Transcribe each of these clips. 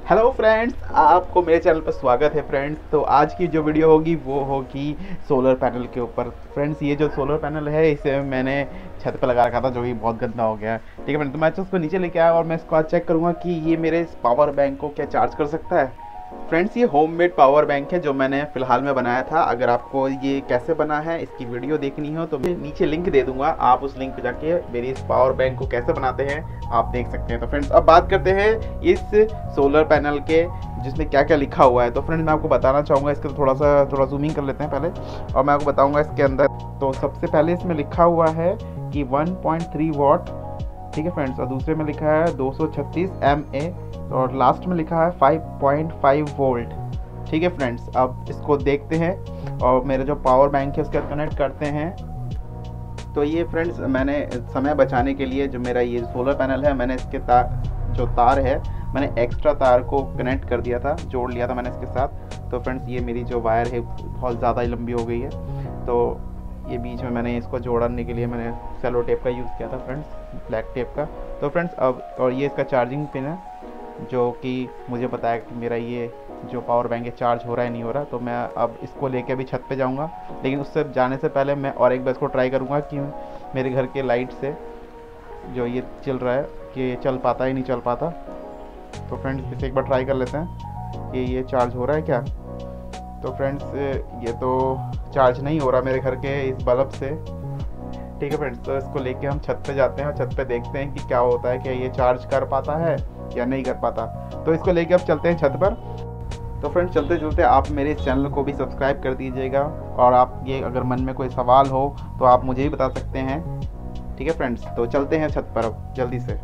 Hello friends, आपको मेरे channel पर स्वागत है फ्रेंड्स। तो आज की जो वीडियो होगी वो होगी सोलर पैनल के ऊपर। फ्रेंड्स, ये जो सोलर पैनल है इसे मैंने छत पर लगा रखा था, जो कि बहुत गंदा हो गया है। ठीक है फ्रेंड्स, तो मैं उसको नीचे लेके आया और मैं इसको आज चेक करूँगा कि ये मेरे पावर बैंक को क्या चार्ज कर सकता है। फ्रेंड्स, ये होममेड पावर बैंक है जो मैंने फ़िलहाल में बनाया था। अगर आपको ये कैसे बना है इसकी वीडियो देखनी हो तो मैं नीचे लिंक दे दूंगा, आप उस लिंक पे जाके मेरी इस पावर बैंक को कैसे बनाते हैं आप देख सकते हैं। तो फ्रेंड्स, अब बात करते हैं इस सोलर पैनल के, जिसमें क्या क्या लिखा हुआ है। तो फ्रेंड्स, मैं आपको बताना चाहूँगा, इसके थोड़ा जूमिंग कर लेते हैं पहले और मैं आपको बताऊँगा इसके अंदर। तो सबसे पहले इसमें लिखा हुआ है कि 1.3 वाट, ठीक है फ्रेंड्स, और दूसरे में लिखा है 236 mA और लास्ट में लिखा है 5.5 वोल्ट। ठीक है फ्रेंड्स, अब इसको देखते हैं और मेरे जो पावर बैंक है उसके साथ कनेक्ट करते हैं। तो ये फ्रेंड्स, मैंने समय बचाने के लिए जो मेरा ये सोलर पैनल है, मैंने इसके जो तार है मैंने एक्स्ट्रा तार को कनेक्ट कर दिया था, जोड़ लिया था मैंने इसके साथ। तो फ्रेंड्स, ये मेरी जो वायर है बहुत ज़्यादा लंबी हो गई है, तो ये बीच में मैंने इसको जोड़ने के लिए मैंने सेलो टेप का यूज़ किया था फ्रेंड्स, ब्लैक टेप का। तो फ्रेंड्स, अब और ये इसका चार्जिंग पिन है जो कि मुझे बताया कि मेरा ये जो पावर बैंक है चार्ज हो रहा है नहीं हो रहा। तो मैं अब इसको लेके अभी छत पे जाऊंगा, लेकिन उससे जाने से पहले मैं और एक बार इसको ट्राई करूंगा कि मेरे घर के लाइट से जो ये चल रहा है कि ये चल पाता है नहीं चल पाता। तो फ्रेंड्स, इसे एक बार ट्राई कर लेते हैं कि ये चार्ज हो रहा है क्या। तो फ्रेंड्स, ये तो चार्ज नहीं हो रहा मेरे घर के इस बल्ब से। ठीक है फ्रेंड्स, तो इसको लेके हम छत पे जाते हैं और छत पे देखते हैं कि क्या होता है, कि ये चार्ज कर पाता है या नहीं कर पाता। तो इसको लेके अब चलते हैं छत पर। तो फ्रेंड्स, चलते चलते आप मेरे इस चैनल को भी सब्सक्राइब कर दीजिएगा और आप ये अगर मन में कोई सवाल हो तो आप मुझे भी बता सकते हैं। ठीक है फ्रेंड्स, तो चलते हैं छत पर अब जल्दी से।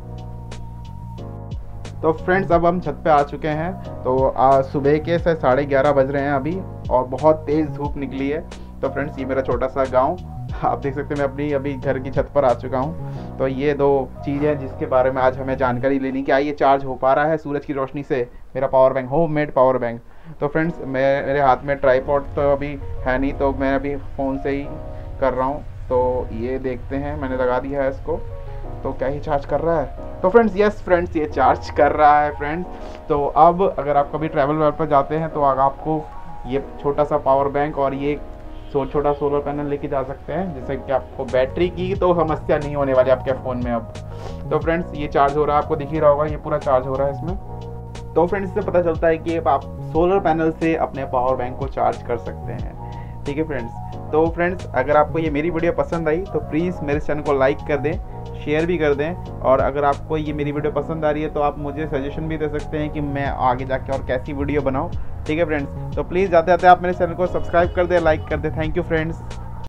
तो फ्रेंड्स, अब हम छत पे आ चुके हैं। तो सुबह के 11:30 बज रहे हैं अभी और बहुत तेज़ धूप निकली है। तो फ्रेंड्स, ये मेरा छोटा सा गाँव आप देख सकते हैं। मैं अपनी अभी घर की छत पर आ चुका हूँ। तो ये दो चीज़ें जिसके बारे में आज हमें जानकारी लेनी, क्या ये चार्ज हो पा रहा है सूरज की रोशनी से मेरा power bank, homemade power bank. तो फ्रेंड्स, मेरे हाथ में ट्राईपॉड तो अभी है नहीं, तो मैं अभी फ़ोन से ही कर रहा हूँ। तो ये देखते हैं, मैंने लगा दिया है इसको, तो क्या ही चार्ज कर रहा है। तो फ्रेंड्स, यस फ्रेंड्स, ये चार्ज कर रहा है फ्रेंड्स। तो अब अगर आप कभी ट्रैवल पर जाते हैं तो आपको ये छोटा सा पावर बैंक और ये छोटा सोलर पैनल लेके जा सकते हैं, जिससे कि आपको बैटरी की तो समस्या नहीं होने वाली आपके फ़ोन में अब। तो फ्रेंड्स, ये चार्ज हो रहा है, आपको दिख ही रहा होगा, ये पूरा चार्ज हो रहा है इसमें। तो फ्रेंड्स, इससे पता चलता है कि आप सोलर पैनल से अपने पावर बैंक को चार्ज कर सकते हैं। ठीक है फ्रेंड्स, तो फ्रेंड्स, अगर आपको ये मेरी वीडियो पसंद आई तो प्लीज़ मेरे चैनल को लाइक कर दें, शेयर भी कर दें, और अगर आपको ये मेरी वीडियो पसंद आ रही है तो आप मुझे सजेशन भी दे सकते हैं कि मैं आगे जाके और कैसी वीडियो बनाऊं। ठीक है फ्रेंड्स, तो प्लीज़ जाते जाते आप मेरे चैनल को सब्सक्राइब कर दें, लाइक कर दें। Thank you friends.